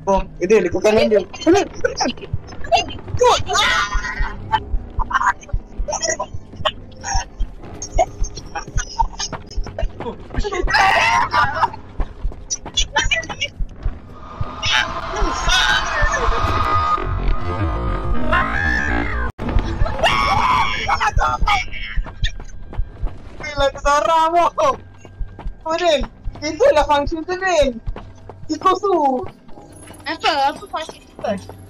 Oh, dia dekat kanan dia. Bila kesorang mo. Apa Din? Itulah function tu Din. Iko su. Apa? Apa function kita?